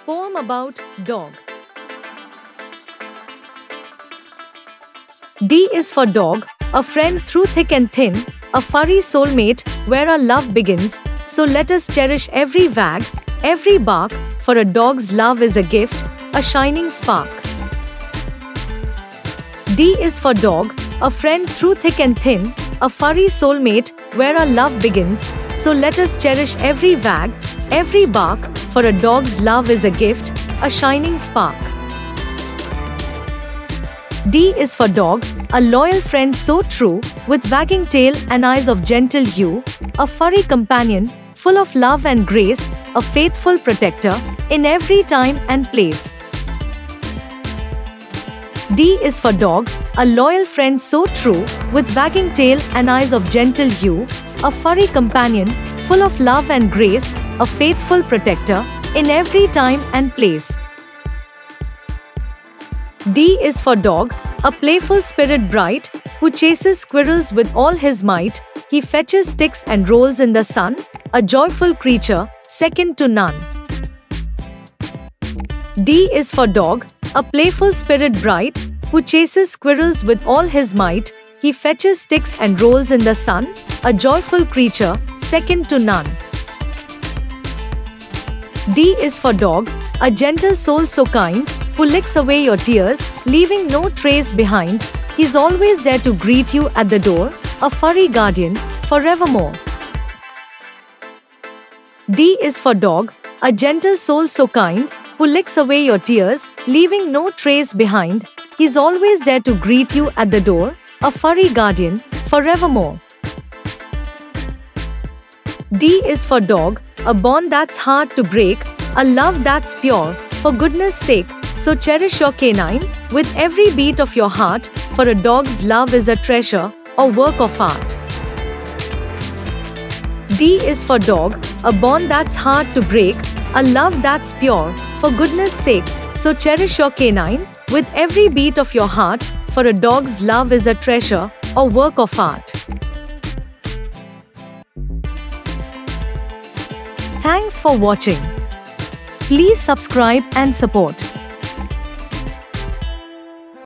Poem about dog. D is for dog, a friend through thick and thin, a furry soulmate where our love begins. So let us cherish every wag, every bark, for a dog's love is a gift, a shining spark. D is for dog, a friend through thick and thin, a furry soulmate where our love begins. So let us cherish every wag, every bark, for a dog's love is a gift, a shining spark. D is for dog, a loyal friend so true, with wagging tail and eyes of gentle hue, a furry companion, full of love and grace, a faithful protector, in every time and place. D is for dog, a loyal friend so true, with wagging tail and eyes of gentle hue, a furry companion, full of love and grace, a faithful protector, in every time and place. D is for dog, a playful spirit bright, who chases squirrels with all his might. He fetches sticks and rolls in the sun, a joyful creature, second to none. D is for dog, a playful spirit bright, who chases squirrels with all his might. He fetches sticks and rolls in the sun, a joyful creature, second to none. D is for dog, a gentle soul so kind, who licks away your tears, leaving no trace behind. He's always there to greet you at the door, a furry guardian, forevermore. D is for dog, a gentle soul so kind, who licks away your tears, leaving no trace behind. He's always there to greet you at the door, a furry guardian, forevermore. D is for dog, a bond that's hard to break, a love that's pure, for goodness sake. So cherish your canine, with every beat of your heart, for a dog's love is a treasure, a work of art. D is for dog, a bond that's hard to break, a love that's pure, for goodness sake. So cherish your canine, with every beat of your heart, for a dog's love is a treasure, a work of art. Thanks for watching. Please subscribe and support.